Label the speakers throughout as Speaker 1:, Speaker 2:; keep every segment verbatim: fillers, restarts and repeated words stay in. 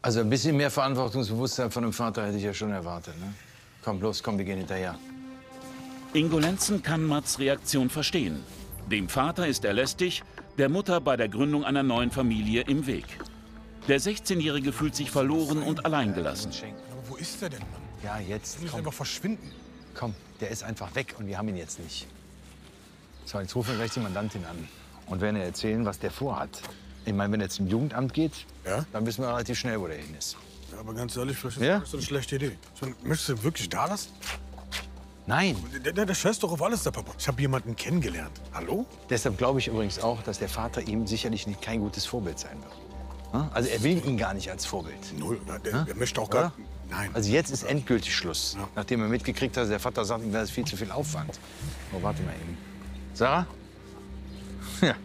Speaker 1: Also ein bisschen mehr Verantwortungsbewusstsein von einem Vater hätte ich ja schon erwartet. Ne? Komm, los, komm, wir gehen hinterher.
Speaker 2: Ingo Lenzen kann Mats' Reaktion verstehen. Dem Vater ist er lästig, der Mutter bei der Gründung einer neuen Familie im Weg. Der sechzehnjährige fühlt sich verloren und alleingelassen.
Speaker 3: Aber wo ist er denn, Mann?
Speaker 1: Ja, jetzt,
Speaker 3: Der muss
Speaker 1: komm.
Speaker 3: einfach verschwinden.
Speaker 1: Komm, der ist einfach weg und wir haben ihn jetzt nicht. So, jetzt rufen wir gleich die Mandantin an und werden ihr erzählen, was der vorhat. Ich meine, wenn er zum Jugendamt geht,
Speaker 3: Ja?
Speaker 1: dann wissen wir relativ schnell, wo der hin ist.
Speaker 3: Ja, aber ganz ehrlich, vielleicht ist
Speaker 1: Ja?
Speaker 3: das eine schlechte Idee. So, möchtest du ihn wirklich da lassen?
Speaker 1: Nein.
Speaker 3: Der, der, der scheißt doch auf alles, der Papa. Ich habe jemanden kennengelernt. Hallo?
Speaker 1: Deshalb glaube ich übrigens auch, dass der Vater ihm sicherlich nicht kein gutes Vorbild sein wird. Hm? Also er will ihn gar nicht als Vorbild.
Speaker 3: Null. Na, der,
Speaker 1: Hm?
Speaker 3: der möchte auch
Speaker 1: Oder?
Speaker 3: gar... Nein.
Speaker 1: Also jetzt ist endgültig Schluss.
Speaker 3: Ja.
Speaker 1: Nachdem er mitgekriegt hat, der Vater sagt, ihm wäre das viel zu viel Aufwand. Oh, warte mal eben. Sarah? Ja.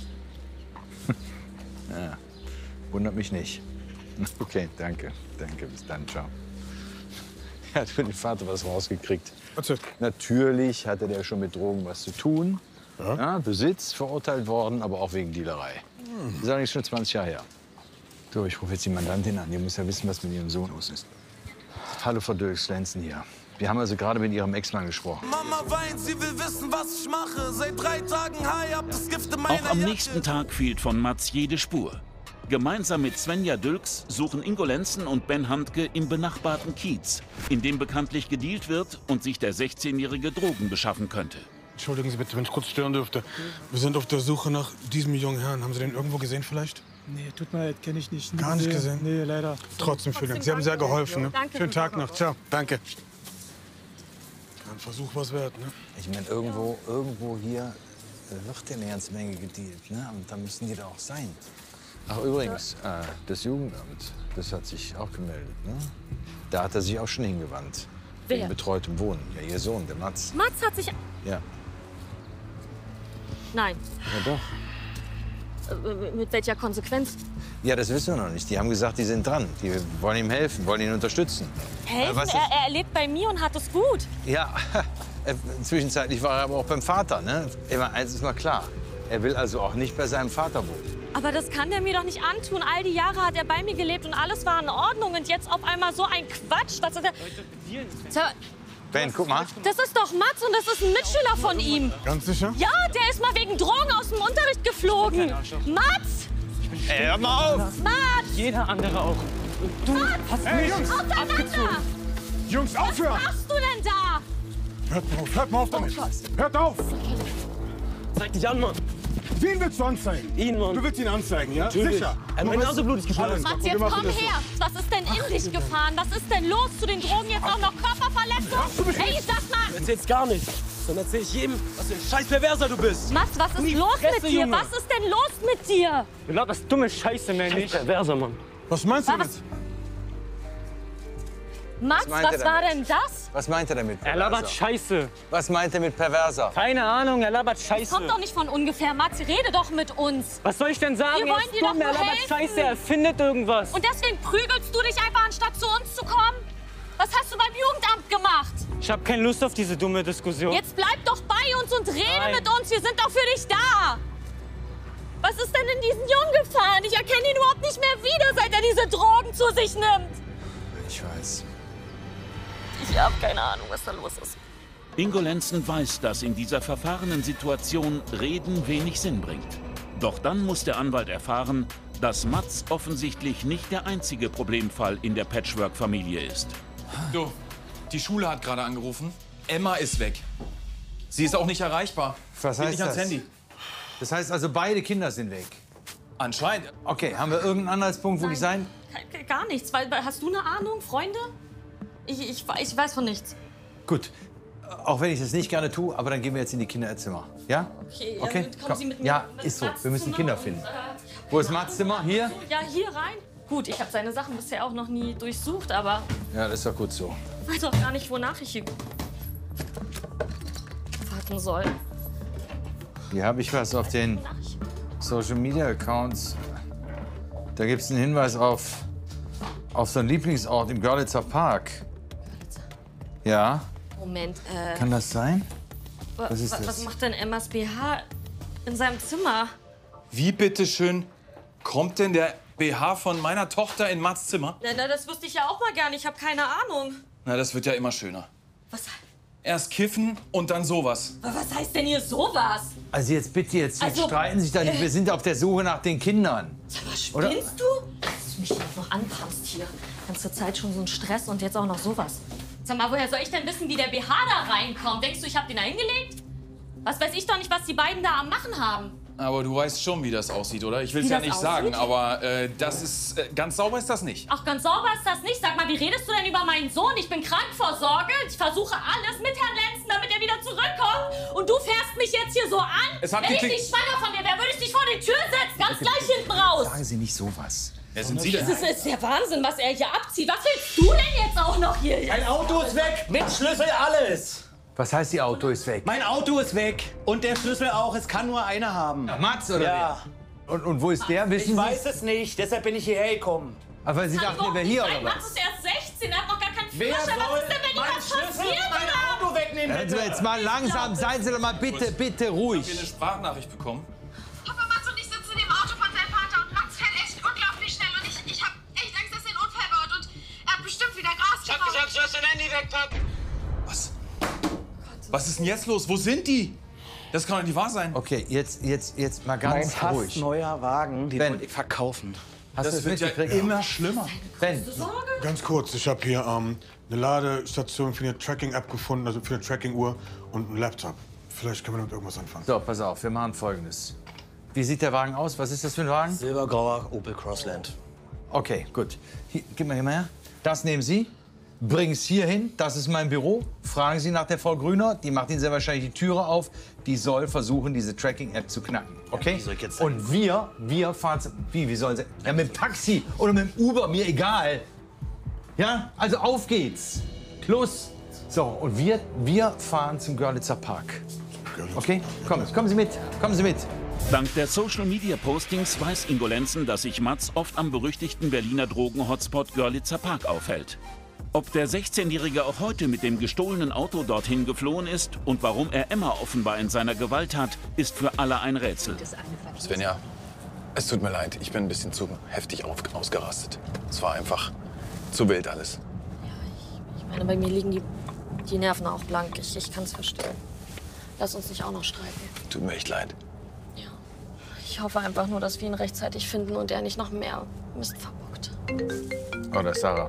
Speaker 1: Ja. Wundert mich nicht. Okay, danke. Danke, bis dann, ciao. Er hat für den Vater was rausgekriegt.
Speaker 3: Erzähl.
Speaker 1: Natürlich hatte der schon mit Drogen was zu tun.
Speaker 3: Ja.
Speaker 1: Ja, Besitz verurteilt worden, aber auch wegen Dealerei. Das ist eigentlich schon zwanzig Jahre her. So, ich rufe jetzt die Mandantin an. Die muss ja wissen, was mit ihrem Sohn los ist. Hallo, Frau Dölks-Lenzen hier. Wir haben also gerade mit Ihrem Ex-Mann gesprochen.
Speaker 4: Mama weint, sie will wissen, was ich mache. Seit drei Tagen high, hab das Gift in meiner
Speaker 2: Auch am
Speaker 4: Jacke.
Speaker 2: nächsten Tag fehlt von Mats jede Spur. Gemeinsam mit Svenja Dölks suchen Ingo Lenzen und Ben Handke im benachbarten Kiez, in dem bekanntlich gedealt wird und sich der sechzehnjährige Drogen beschaffen könnte.
Speaker 3: Entschuldigen Sie bitte, wenn ich kurz stören dürfte. Wir sind auf der Suche nach diesem jungen Herrn. Haben Sie den irgendwo gesehen vielleicht?
Speaker 5: Nee, tut mir leid, kenne ich nicht. Nie
Speaker 3: Gar nicht gesehen?
Speaker 5: Nee, leider.
Speaker 3: Trotzdem vielen Dank. Sie haben sehr geholfen. Ne?
Speaker 6: Danke.
Speaker 3: Schönen Tag noch. Ciao. Danke. Ein Versuch was wert, ne?
Speaker 1: Ich meine, irgendwo, irgendwo hier äh, wird eine ganze Menge gedealt. Ne? Und da müssen die da auch sein. Ach, übrigens, äh, das Jugendamt, das hat sich auch gemeldet. Ne? Da hat er sich auch schon hingewandt.
Speaker 6: Wer?
Speaker 1: Wegen betreutem Wohnen. Ja, Ihr Sohn, der Mats.
Speaker 6: Mats hat sich...
Speaker 1: Ja.
Speaker 6: Nein.
Speaker 1: Ja, doch.
Speaker 6: Äh, Mit welcher Konsequenz?
Speaker 1: Ja, das wissen wir noch nicht. Die haben gesagt, die sind dran. Die wollen ihm helfen, wollen ihn unterstützen.
Speaker 6: Helfen?
Speaker 1: was ist-
Speaker 6: er, er lebt bei mir und hat es gut.
Speaker 1: Ja, äh, zwischenzeitlich war er aber auch beim Vater. Ne? Immer eins ist mal klar. Er will also auch nicht bei seinem Vater wohnen.
Speaker 6: Aber das kann der mir doch nicht antun. All die Jahre hat er bei mir gelebt und alles war in Ordnung. Und jetzt auf einmal so ein Quatsch. Was ist das? Sir,
Speaker 1: Ben, guck mal.
Speaker 6: das ist doch Mats und das ist ein Mitschüler von ihm.
Speaker 3: Ganz sicher?
Speaker 6: Ja, der ist mal wegen Drogen aus dem Unterricht geflogen. Mats!
Speaker 1: Ey, hör mal auf!
Speaker 6: Mats!
Speaker 5: Jeder andere auch. Du hast
Speaker 3: Hey, Jungs!
Speaker 6: Auseinander!
Speaker 3: Jungs, aufhören!
Speaker 6: Was machst du denn da?
Speaker 3: Hört mal auf, hört mal auf damit! Hört auf!
Speaker 5: Zeig dich an, Mann.
Speaker 3: Wen willst du anzeigen?
Speaker 5: Ihn, Mann.
Speaker 3: Du willst ihn anzeigen, ja?
Speaker 5: Natürlich.
Speaker 3: Sicher?
Speaker 5: Er hat meine Nase blutig geschlagen.
Speaker 6: Mats, jetzt komm her. Was ist denn in dich gefahren? Was ist denn los zu den Drogen? Jetzt auch noch Körperverletzung? Hey, sag mal!
Speaker 5: Du erzählst gar nichts. Dann erzähl ich jedem, was für ein scheiß Perverser du bist.
Speaker 6: Mats, was ist
Speaker 5: Die
Speaker 6: los
Speaker 5: Fresse,
Speaker 6: mit dir?
Speaker 5: Junge.
Speaker 6: Was ist denn los mit dir?
Speaker 5: Du laberst dumme Scheiße, mehr nicht. Perverser, Mann.
Speaker 3: Was meinst du
Speaker 6: Was?
Speaker 3: damit?
Speaker 6: Mats,
Speaker 1: meint er
Speaker 6: was war
Speaker 1: damit?
Speaker 6: denn das?
Speaker 1: Was meint er damit,
Speaker 5: Er
Speaker 1: Perverser?
Speaker 5: labert Scheiße.
Speaker 1: Was meint er mit Perverser?
Speaker 5: Keine Ahnung, er labert Scheiße.
Speaker 6: Kommt doch nicht von ungefähr. Mats, rede doch mit uns.
Speaker 5: Was soll ich denn sagen?
Speaker 6: Wir
Speaker 5: Er
Speaker 6: wollen
Speaker 5: ist
Speaker 6: dir
Speaker 5: dumm,
Speaker 6: doch
Speaker 5: er
Speaker 6: nur
Speaker 5: labert
Speaker 6: helfen.
Speaker 5: Scheiße, er findet irgendwas.
Speaker 6: Und deswegen prügelst du dich einfach, anstatt zu uns zu kommen? Was hast du beim Jugendamt gemacht?
Speaker 5: Ich habe keine Lust auf diese dumme Diskussion.
Speaker 6: Jetzt bleib doch bei uns und rede
Speaker 5: Nein.
Speaker 6: mit uns. Wir sind doch für dich da. Was ist denn in diesen Jungen gefahren? Ich erkenne ihn überhaupt nicht mehr wieder, seit er diese Drogen zu sich nimmt.
Speaker 1: Ich weiß.
Speaker 6: Ich habe keine Ahnung, was da los ist.
Speaker 2: Ingo Lenzen weiß, dass in dieser verfahrenen Situation Reden wenig Sinn bringt. Doch dann muss der Anwalt erfahren, dass Mats offensichtlich nicht der einzige Problemfall in der Patchwork-Familie ist.
Speaker 7: Du, die Schule hat gerade angerufen. Emma ist weg. Sie ist auch nicht erreichbar.
Speaker 1: Was
Speaker 7: Geht
Speaker 1: heißt
Speaker 7: nicht ans
Speaker 1: das?
Speaker 7: Handy.
Speaker 1: Das heißt also, beide Kinder sind weg.
Speaker 7: Anscheinend.
Speaker 1: Okay, haben wir irgendeinen Anhaltspunkt, wo die sein?
Speaker 6: Ke- Gar nichts. Weil, hast du eine Ahnung, Freunde? Ich, ich, ich weiß von nichts.
Speaker 1: Gut. Auch wenn ich das nicht gerne tue, aber dann gehen wir jetzt in die Kinderzimmer. Ja?
Speaker 6: Okay,
Speaker 1: Okay,
Speaker 6: dann kommen
Speaker 1: komm.
Speaker 6: Sie mit mir
Speaker 1: Ja,
Speaker 6: ins
Speaker 1: ist so.
Speaker 6: Mats'
Speaker 1: Wir müssen
Speaker 6: Zimmer
Speaker 1: Kinder
Speaker 6: und,
Speaker 1: finden.
Speaker 6: äh,
Speaker 1: Wo ist Mats Zimmer? Hier?
Speaker 6: Ja, hier rein. Gut, ich habe seine Sachen bisher auch noch nie durchsucht, aber
Speaker 1: Ja, das ist doch gut so.
Speaker 6: ich weiß auch gar nicht, wonach ich hier warten soll.
Speaker 1: Hier habe ich was auf den
Speaker 6: Wonach ich...
Speaker 1: Social Media Accounts. Da gibt es einen Hinweis auf, auf so einen Lieblingsort im Görlitzer Park. Ja,
Speaker 6: Moment, äh,
Speaker 1: kann das sein?
Speaker 6: wa-
Speaker 1: was ist
Speaker 6: wa-
Speaker 1: das?
Speaker 6: was macht denn Emmas B H in seinem Zimmer?
Speaker 7: Wie bitteschön kommt denn der B H von meiner Tochter in Mats Zimmer?
Speaker 6: Na, na, das wüsste ich ja auch mal gerne. Ich habe keine Ahnung.
Speaker 7: Na, das wird ja immer schöner.
Speaker 6: Was,
Speaker 7: Erst kiffen und dann sowas.
Speaker 6: was heißt denn hier sowas?
Speaker 1: Also jetzt bitte, jetzt, jetzt
Speaker 6: Also,
Speaker 1: streiten sich da nicht. Wir sind auf der Suche nach den Kindern.
Speaker 6: Was spinnst
Speaker 1: Oder?
Speaker 6: du? Dass du mich hier noch anpasst hier. Ganze Zeit schon so ein Stress und jetzt auch noch sowas. Sag mal, woher soll ich denn wissen, wie der B H da reinkommt? Denkst du, ich hab den da hingelegt? Was weiß ich doch nicht, was die beiden da am Machen haben.
Speaker 7: Aber du weißt schon, wie das aussieht, oder? Ich will es
Speaker 6: Wie
Speaker 7: ja
Speaker 6: das
Speaker 7: nicht
Speaker 6: aussieht?
Speaker 7: sagen, aber äh, das ist äh, ganz sauber ist das nicht.
Speaker 6: Ach, ganz sauber ist das nicht. Sag mal, wie redest du denn über meinen Sohn? Ich bin Krankvorsorge. Ich versuche alles mit Herrn Lenzen, damit er wieder zurückkommt. Und du fährst mich jetzt hier so an?
Speaker 7: Es hat
Speaker 6: Wenn ich
Speaker 7: geklickt.
Speaker 6: nicht schwanger von dir wäre, würde ich dich vor die Tür setzen. Ganz gleich hinten raus.
Speaker 1: Sagen Sie nicht sowas.
Speaker 7: Wer sind Sie denn?
Speaker 6: Das ist der Wahnsinn, was er hier abzieht. Was willst du denn jetzt auch noch hier?
Speaker 5: Mein Auto ist weg, mit Schlüssel alles.
Speaker 1: Was heißt, Ihr Auto ist weg?
Speaker 5: Mein Auto ist weg und der Schlüssel auch. Es kann nur einer haben.
Speaker 1: Mats oder
Speaker 5: Ja.
Speaker 1: wer? Und, und wo ist der? Wissen
Speaker 5: Ich
Speaker 1: Sie?
Speaker 5: weiß es nicht, deshalb bin ich hierher gekommen.
Speaker 1: Aber Sie dachten, er wäre hier oder
Speaker 6: Mats
Speaker 1: was?
Speaker 6: ist erst sechzehn, er hat noch gar keinen
Speaker 5: Wer
Speaker 6: Führerschein.
Speaker 5: soll
Speaker 6: Was ist denn, wenn ihm
Speaker 5: meinen
Speaker 6: was
Speaker 5: Schlüssel
Speaker 6: passiert?
Speaker 5: und mein Auto wegnehmen,
Speaker 1: Also
Speaker 5: bitte?
Speaker 1: jetzt mal langsam, seien Sie doch mal bitte, bitte
Speaker 7: Wir haben
Speaker 1: ruhig.
Speaker 7: eine Sprachnachricht bekommen.
Speaker 8: Papa, Mats und ich sitzen in dem Auto von seinem Vater und Mats fährt echt unglaublich schnell und ich, ich hab echt Angst, dass er einen Unfall baut und er hat bestimmt wieder Gras
Speaker 5: Ich hab gesagt, du sollst dein Handy wegpacken.
Speaker 7: Was? Was ist denn jetzt los? Wo sind die? Das kann doch nicht wahr sein.
Speaker 1: Okay, jetzt, jetzt, jetzt mal
Speaker 5: Mein
Speaker 1: ganz
Speaker 5: fast
Speaker 1: ruhig.
Speaker 5: neuer Wagen, den
Speaker 1: Ben.
Speaker 5: wollte ich verkaufen.
Speaker 1: Hast du
Speaker 7: Das
Speaker 1: es
Speaker 7: wird ja
Speaker 1: mitgekriegt?
Speaker 7: immer schlimmer.
Speaker 1: Ben,
Speaker 3: Ganz kurz, ich habe hier ähm, eine Ladestation für eine Tracking-App gefunden, also für eine Tracking-Uhr und einen Laptop. Vielleicht können wir damit irgendwas anfangen.
Speaker 1: so, pass auf, wir machen Folgendes. Wie sieht der Wagen aus? Was ist das für ein Wagen?
Speaker 5: Silbergrauer Opel Crossland.
Speaker 1: Okay, gut. Hier, gib mal hier mal her. Das nehmen Sie, bringen es hier hin. Das ist mein Büro. Fragen Sie nach der Frau Grüner. Die macht Ihnen sehr wahrscheinlich die Türe auf. Die soll versuchen, diese Tracking-App zu knacken. Okay?
Speaker 5: wie soll ich jetzt-
Speaker 1: Und wir, wir fahren... zu- Wie, wie sollen Sie... Ja, mit dem Taxi oder mit dem Uber, mir egal. Ja? Also auf geht's. Los. So, und wir, wir fahren zum Görlitzer Park. Okay? Kommen, kommen Sie mit. Kommen Sie mit.
Speaker 2: Dank der Social-Media-Postings weiß Ingo Lenzen, dass sich Mats oft am berüchtigten Berliner Drogen-Hotspot Görlitzer Park aufhält. Ob der sechzehnjährige auch heute mit dem gestohlenen Auto dorthin geflohen ist und warum er Emma offenbar in seiner Gewalt hat, ist für alle ein Rätsel.
Speaker 9: Svenja, es tut mir leid. Ich bin ein bisschen zu heftig auf, ausgerastet. Es war einfach zu wild alles.
Speaker 6: Ich meine, bei mir liegen die, die Nerven auch blank. Ich, ich kann es verstehen. Lass uns nicht auch noch streiten.
Speaker 9: Tut mir echt leid.
Speaker 6: Ja. Ich hoffe einfach nur, dass wir ihn rechtzeitig finden und er nicht noch mehr Mist verbockt.
Speaker 1: Oh, da ist Sarah.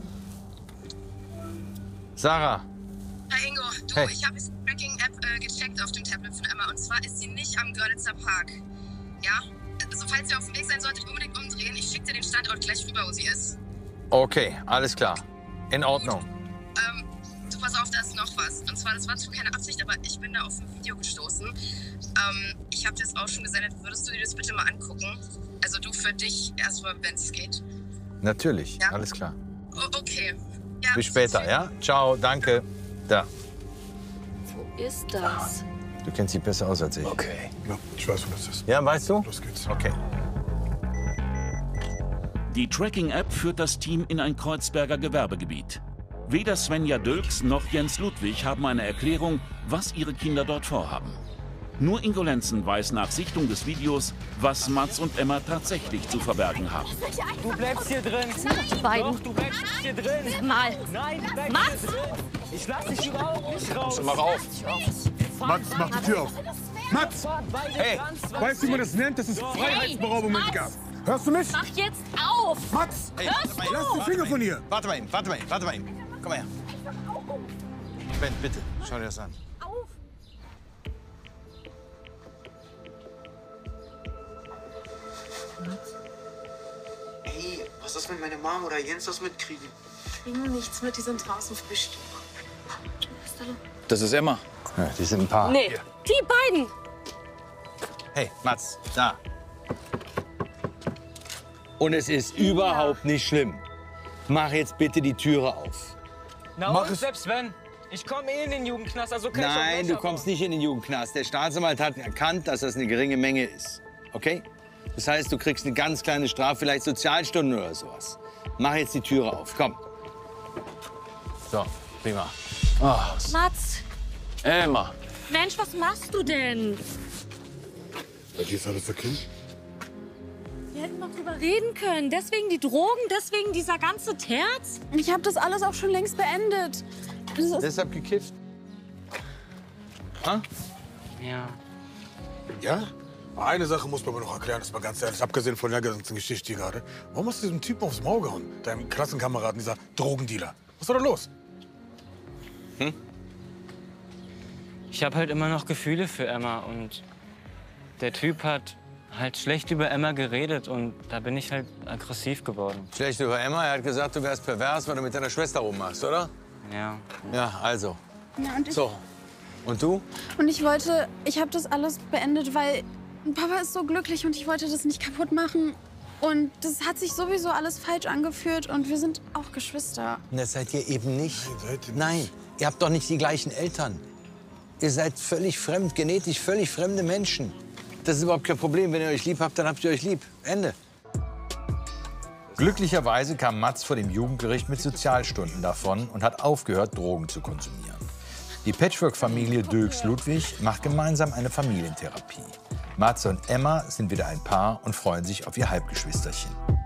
Speaker 1: Sarah.
Speaker 8: Herr Ingo, du,
Speaker 1: Hey.
Speaker 8: ich habe jetzt die Tracking-App äh, gecheckt auf dem Tablet von Emma und zwar ist sie nicht am Görlitzer Park. Ja? Also falls ihr auf dem Weg sein solltet, unbedingt umdrehen. Ich schicke dir den Standort gleich rüber, wo sie ist.
Speaker 1: Okay, alles klar. In Ordnung.
Speaker 8: Ähm, du, pass auf, da ist noch was. Und zwar, das war zwar keine Absicht, aber ich bin da auf ein Video gestoßen. Ähm, ich habe das auch schon gesendet. Würdest du dir das bitte mal angucken? Also du für dich erstmal, wenn es geht.
Speaker 1: Natürlich,
Speaker 8: Ja.
Speaker 1: alles klar.
Speaker 8: O okay. Ja,
Speaker 1: Bis später, ja? Ciao, danke. Da.
Speaker 6: Wo ist das?
Speaker 1: Du kennst sie besser aus als ich.
Speaker 9: Okay.
Speaker 3: Ja, ich weiß, wo das ist.
Speaker 1: Ja, weißt du?
Speaker 3: Los geht's.
Speaker 1: Okay.
Speaker 2: Die Tracking-App führt das Team in ein Kreuzberger Gewerbegebiet. Weder Svenja Dölks noch Jens Ludwig haben eine Erklärung, was ihre Kinder dort vorhaben. Nur Ingo Lenzen weiß nach Sichtung des Videos, was Mats und Emma tatsächlich zu verbergen haben.
Speaker 5: Du bleibst hier drin.
Speaker 6: Die beiden.
Speaker 5: Doch, du bleibst nicht hier drin.
Speaker 6: Mal.
Speaker 5: Nein, du bleibst
Speaker 6: Mats!
Speaker 5: hier drin. Ich lass dich überhaupt nicht raus.
Speaker 9: Mach auf.
Speaker 3: Mats, mach die Tür auf. Mats!
Speaker 1: Hey,
Speaker 3: Weißt du, wie man das nennt? Das ist Freiheitsberaubung mit Gas. Hörst du mich?
Speaker 6: Mach jetzt auf!
Speaker 3: Mats!
Speaker 1: hey,
Speaker 6: Hörst
Speaker 1: warte mal,
Speaker 3: Lass die Finger von hier!
Speaker 1: warte mal, eben, warte mal, eben, warte mal. eben. Komm mal her. Ben, bitte, schau dir das an.
Speaker 10: Ey, was ist, wenn meine Mom oder Jens das mitkriegen?
Speaker 8: Kriegen nichts mit, die sind draußen bestimmt.
Speaker 9: Das ist Emma.
Speaker 1: Ja, die sind ein Paar.
Speaker 6: Nee, die beiden.
Speaker 1: Hey, Mats, da. Und es ist überhaupt nicht schlimm. Mach jetzt bitte die Türe auf.
Speaker 5: Na
Speaker 3: Mach
Speaker 5: und,
Speaker 3: es.
Speaker 5: selbst wenn? Ich komme eh in den Jugendknast, also kann ich auch
Speaker 1: Nein,
Speaker 5: gleich
Speaker 1: du kommst nicht in den Jugendknast. Der Staatsanwalt hat erkannt, dass das eine geringe Menge ist. Okay? Das heißt, du kriegst eine ganz kleine Strafe, vielleicht Sozialstunden oder sowas. Mach jetzt die Türe auf, komm. So, prima.
Speaker 6: Mats,
Speaker 9: Emma.
Speaker 6: Mensch, was machst du denn?
Speaker 3: Bei dir ist alles okay?
Speaker 6: Wir hätten noch drüber reden können. Deswegen die Drogen, deswegen dieser ganze Terz.
Speaker 11: Ich habe das alles auch schon längst beendet.
Speaker 1: Deshalb gekifft? Ha?
Speaker 5: Ja.
Speaker 3: Ja? Eine Sache muss man mir noch erklären, das mal ganz ehrlich, abgesehen von der ganzen Geschichte hier gerade. Warum hast du diesem Typen aufs Maul gehauen, deinem Klassenkameraden, dieser Drogendealer? Was war da los?
Speaker 5: Hm? Ich habe halt immer noch Gefühle für Emma und der Typ hat halt schlecht über Emma geredet und da bin ich halt aggressiv geworden.
Speaker 1: Schlecht über Emma? Er hat gesagt, du wärst pervers, weil du mit deiner Schwester rummachst, oder?
Speaker 5: Ja.
Speaker 1: Ja, also.
Speaker 11: Ja, und ich,
Speaker 1: So. Und du?
Speaker 11: Und ich wollte, ich habe das alles beendet, weil Papa ist so glücklich und ich wollte das nicht kaputt machen. Und das hat sich sowieso alles falsch angefühlt und wir sind auch Geschwister.
Speaker 1: Und das seid ihr eben nicht.
Speaker 3: Nein, seid ihr nicht.
Speaker 1: Nein, ihr habt doch nicht die gleichen Eltern. Ihr seid völlig fremd, genetisch völlig fremde Menschen. Das ist überhaupt kein Problem. Wenn ihr euch lieb habt, dann habt ihr euch lieb. Ende. Glücklicherweise kam Mats vor dem Jugendgericht mit Sozialstunden davon und hat aufgehört, Drogen zu konsumieren. Die Patchwork-Familie Dölks-Ludwig macht gemeinsam eine Familientherapie. Mats und Emma sind wieder ein Paar und freuen sich auf ihr Halbgeschwisterchen.